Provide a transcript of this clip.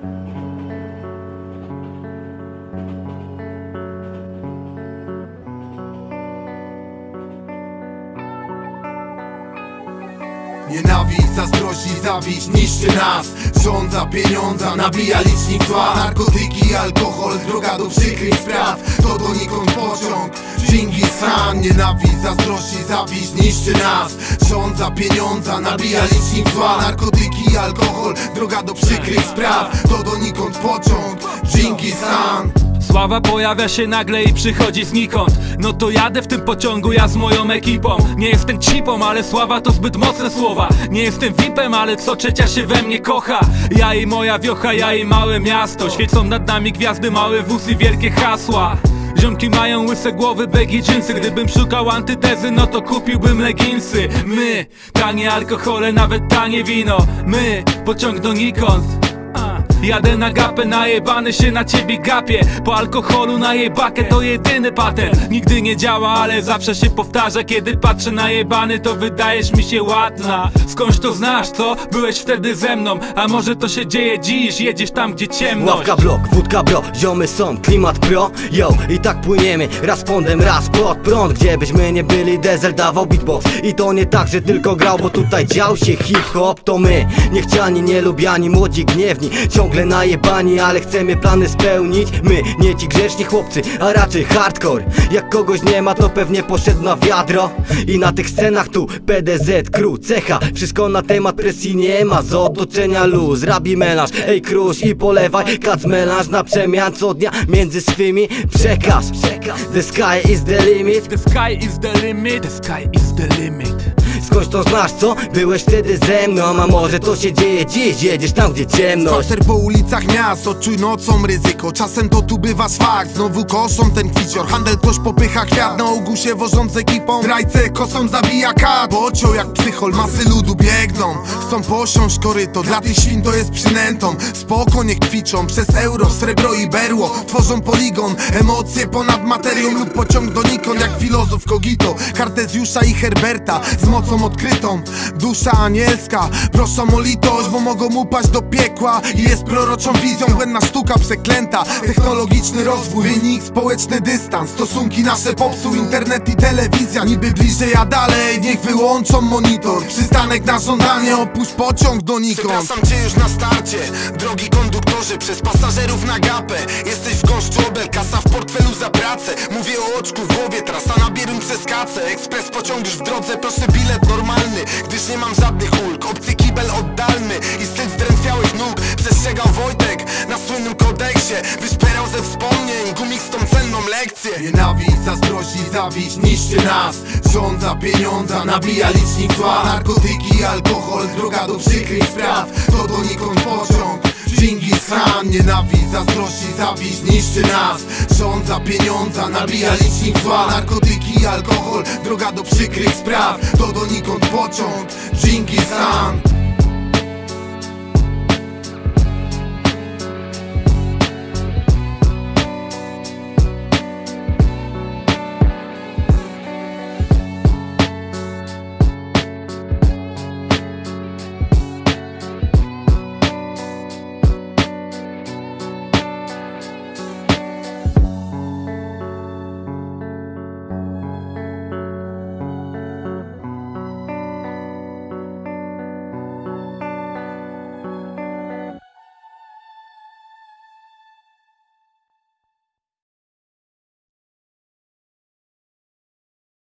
Nienawiść, zazdrość i zawiść niszczy nas. Żądza pieniądza, nabija licznik zła. Narkotyki, alkohol, droga do przykrych spraw. To donikąd pociąg, Dżingis Khan. Nienawiść, zazdrość i zawiść niszczy nas. Żądza pieniądza, nabija licznik zła. Narkotyki, alkohol, droga do przykrych spraw. To donikąd pociąg, Dżingis Khan. Sława pojawia się nagle i przychodzi znikąd. No to jadę w tym pociągu ja z moją ekipą. Nie jestem cipą, ale sława to zbyt mocne słowa. Nie jestem VIP-em, ale co trzecia się we mnie kocha. Ja i moja wiocha, ja i małe miasto. Świecą nad nami gwiazdy, małe wóz i wielkie hasła. Ziomki mają łyse głowy, begi dżinsy. Gdybym szukał antytezy, no to kupiłbym leginsy. My, tanie alkohole, nawet tanie wino. My, pociąg donikąd. Jadę na gapę, najebany się na ciebie gapię. Po alkoholu najebakę to jedyny patent. Nigdy nie działa, ale zawsze się powtarza. Kiedy patrzę najebany, to wydajesz mi się ładna. Skądś to znasz, co? Byłeś wtedy ze mną. A może to się dzieje dziś, jedziesz tam gdzie ciemność. Ławka blok, wódka bro, ziomy są, klimat pro. Yo, i tak płyniemy, raz pądem, raz pod prąd. Gdzie byśmy nie byli, Dezel dawał beatbox. I to nie tak, że tylko grał, bo tutaj dział się hip-hop. To my, niechciani, nielubiani, młodzi, gniewni, ciągle najebani, ale chcemy plany spełnić. My, nie ci grzeczni chłopcy, a raczej hardcore. Jak kogoś nie ma, to pewnie poszedł na wiadro. I na tych scenach tu PDZ, crew, cecha. Wszystko na temat presji nie ma, z otoczenia luz. Rabi melanż, ej krusz i polewaj. Kac melanż na przemian co dnia między swymi przekaz. The sky is the limit. The sky is the limit. The sky is the limit. Skądś to znasz, co? Byłeś wtedy ze mną. A może to się dzieje dziś, jedziesz tam gdzie ciemność. Spacer po ulicach miast, odczuj nocą ryzyko. Czasem to tu bywa fakt, znowu koszą ten kwicior. Handel ktoś popycha kwiat, na ogół się wożą z ekipą. Zdrajcę kosą zabija kat. Pociął jak psychol, masy ludu biegną. Chcą posiąść koryto, dla tych świn to jest przynętą. Spoko niech kwiczą, przez euro, srebro i berło. Tworzą poligon, emocje ponad materią. Lub pociąg donikąd jak filozof Kogito. Kartezjusza i Herberta z mocą odkrytą. Dusza anielska, proszą o litość, bo mogą upaść do piekła. I jest proroczą wizją, błędna sztuka przeklęta. Technologiczny rozwój, wynik, społeczny dystans. Stosunki nasze popsuł internet i telewizja. Niby bliżej, a dalej, niech wyłączą monitor. Przystanek na żądanie, opuść pociąg donikąd. Przepraszam cię już na starcie, drogi konduktorzy, przez pasażerów na gapę. Jesteś w gąszczu obel, kasa w portfelu za pracę. Mówię o oczku w głowie, trasa na Bierun przez Kacę. Ekspres pociąg już w drodze, proszę bilet normalny. Gdyż nie mam żadnych ulg, obcy kibel oddalny i styl zdrętwiałych nóg. Przestrzegał Wojtek na słynnym kodeksie. Wyszperał ze wspomnień, gumik z tą cenną lekcję. Nienawiść, zazdrość i zawiść niszczy nas. Żądza pieniądza, nabija licznik zła. Narkotyki, alkohol, droga do przykrych spraw. To donikąd pociąg, Dżingis Khan. Nienawiść, zazdrość i zawiść niszczy nas. Żądza pieniądza, nabija licznik zła. Narkotyki, alkohol, droga do przykrych spraw. To donikąd pociąg, Dżingis Khan.